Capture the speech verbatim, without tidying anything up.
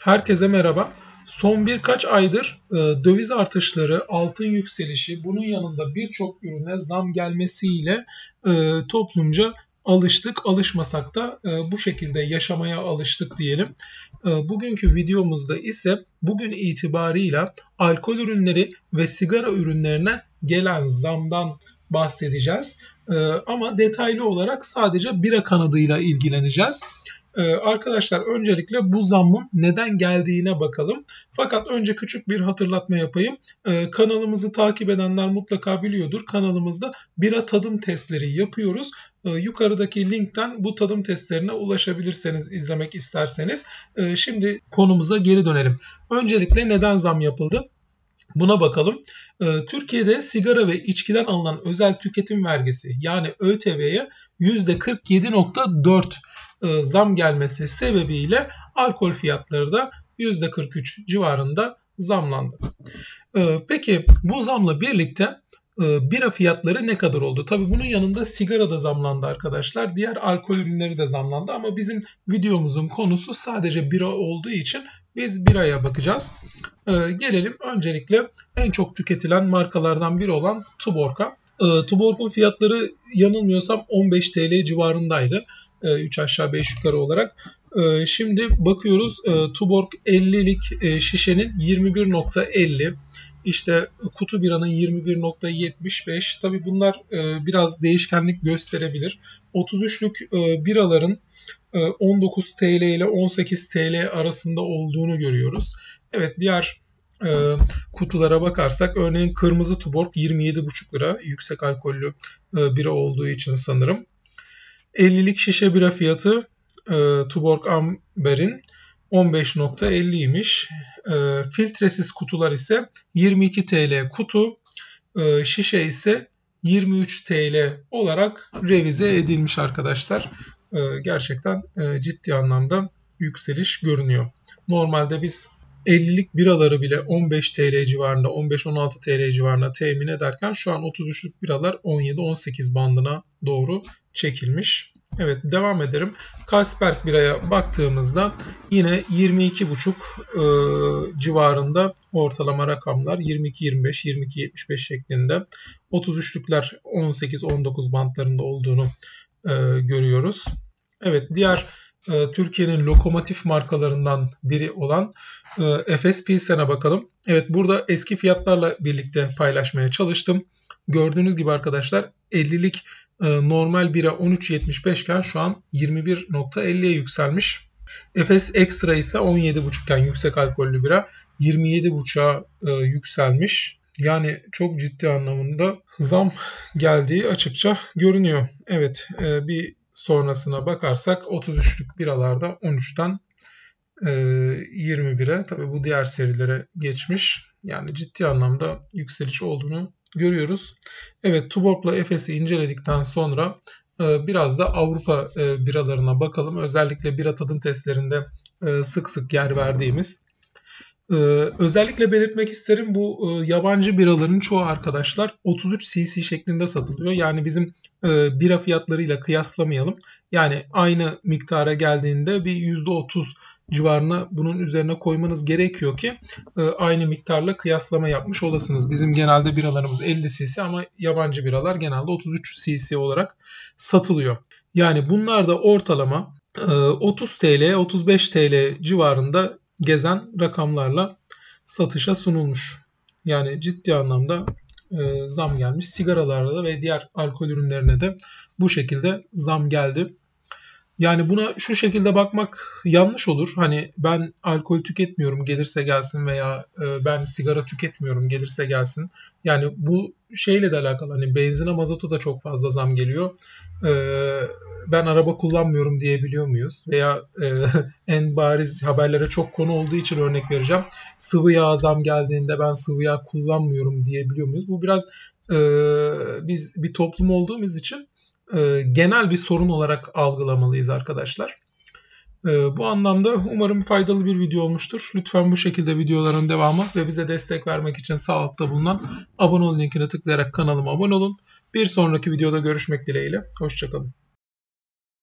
Herkese merhaba. Son birkaç aydır e, döviz artışları, altın yükselişi, bunun yanında birçok ürüne zam gelmesiyle e, toplumca alıştık. Alışmasak da e, bu şekilde yaşamaya alıştık diyelim. E, bugünkü videomuzda ise bugün itibarıyla alkol ürünleri ve sigara ürünlerine gelen zamdan bahsedeceğiz. E, ama detaylı olarak sadece bira kanadıyla ilgileneceğiz. Ee, arkadaşlar öncelikle bu zammın neden geldiğine bakalım. Fakat önce küçük bir hatırlatma yapayım. Ee, kanalımızı takip edenler mutlaka biliyordur. Kanalımızda bira tadım testleri yapıyoruz. Ee, yukarıdaki linkten bu tadım testlerine ulaşabilirseniz, izlemek isterseniz. Ee, şimdi konumuza geri dönelim. Öncelikle neden zam yapıldı? Buna bakalım. Ee, Türkiye'de sigara ve içkiden alınan özel tüketim vergisi yani ÖTV'ye yüzde kırk yedi virgül dört e, zam gelmesi sebebiyle alkol fiyatları da yüzde kırk üç civarında zamlandı. Ee, peki bu zamla birlikte e, bira fiyatları ne kadar oldu? Tabii bunun yanında sigara da zamlandı arkadaşlar. Diğer alkol ürünleri de zamlandı ama bizim videomuzun konusu sadece bira olduğu için biz biraya bakacağız. Ee, gelelim öncelikle en çok tüketilen markalardan biri olan Tuborg'a. Ee, Tuborg'un fiyatları yanılmıyorsam on beş TL civarındaydı. Ee, üç aşağı beş yukarı olarak. Ee, şimdi bakıyoruz e, Tuborg ellilik e, şişenin yirmi bir virgül elli. İşte kutu biranın yirmi bir virgül yetmiş beş. Tabii bunlar e, biraz değişkenlik gösterebilir. otuz üçlük e, biraların e, on dokuz TL ile on sekiz TL arasında olduğunu görüyoruz. Evet, diğer e, kutulara bakarsak örneğin kırmızı Tuborg yirmi yedi buçuk lira, yüksek alkollü e, bira olduğu için sanırım. ellilik şişe bira fiyatı e, Tuborg Amber'in on beş virgül elliymiş. E, filtresiz kutular ise yirmi iki TL kutu, e, şişe ise yirmi üç TL olarak revize edilmiş arkadaşlar. E, gerçekten e, ciddi anlamda yükseliş görünüyor. Normalde biz ellilik biraları bile on beş TL civarında, on beş on altı TL civarında temin ederken şu an otuz üçlük biralar on yedi on sekiz bandına doğru çekilmiş. Evet, devam ederim. Carlsberg biraya baktığımızda yine yirmi iki buçuk e, civarında ortalama rakamlar, yirmi iki yirmi beş yirmi iki yetmiş beş şeklinde. otuz üçlükler on sekiz on dokuz bantlarında olduğunu e, görüyoruz. Evet, diğer e, Türkiye'nin lokomotif markalarından biri olan e, Efes Pilsen'e bakalım. Evet, burada eski fiyatlarla birlikte paylaşmaya çalıştım. Gördüğünüz gibi arkadaşlar ellilik e, normal bira on üç yetmiş beş iken şu an yirmi bir virgül elliye yükselmiş. Efes Extra ise on yedi buçuk iken yüksek alkollü bira yirmi yedi buçuğa e, yükselmiş. Yani çok ciddi anlamında zam geldiği açıkça görünüyor. Evet, e, bir sonrasına bakarsak otuz üçlük biralarda on üçten e, yirmi bire, tabii bu diğer serilere geçmiş. Yani ciddi anlamda yükseliş olduğunu görüyoruz. Evet, Tuborg'la Efes'i inceledikten sonra e, biraz da Avrupa e, biralarına bakalım. Özellikle bira tadım testlerinde e, sık sık yer verdiğimiz. Ee, özellikle belirtmek isterim, bu e, yabancı biraların çoğu arkadaşlar otuz üç cc şeklinde satılıyor. Yani bizim e, bira fiyatlarıyla kıyaslamayalım. Yani aynı miktara geldiğinde bir yüzde otuz civarına bunun üzerine koymanız gerekiyor ki e, aynı miktarla kıyaslama yapmış olasınız. Bizim genelde biralarımız elli cc ama yabancı biralar genelde otuz üç cc olarak satılıyor. Yani bunlar da ortalama e, otuz TL otuz beş TL civarında gezen rakamlarla satışa sunulmuş. Yani ciddi anlamda e, zam gelmiş. Sigaralarda da ve diğer alkol ürünlerine de bu şekilde zam geldi. Yani buna şu şekilde bakmak yanlış olur. Hani ben alkol tüketmiyorum, gelirse gelsin, veya e, ben sigara tüketmiyorum, gelirse gelsin. Yani bu şeyle de alakalı. Hani benzine, mazota da çok fazla zam geliyor. E, ben araba kullanmıyorum diyebiliyor muyuz? Veya e, en bariz haberlere çok konu olduğu için örnek vereceğim. Sıvı yağ zam geldiğinde ben sıvı yağ kullanmıyorum diyebiliyor muyuz? Bu biraz e, biz bir toplum olduğumuz için e, genel bir sorun olarak algılamalıyız arkadaşlar. E, bu anlamda umarım faydalı bir video olmuştur. Lütfen bu şekilde videoların devamı ve bize destek vermek için sağ altta bulunan abone ol linkine tıklayarak kanalıma abone olun. Bir sonraki videoda görüşmek dileğiyle. Hoşça kalın.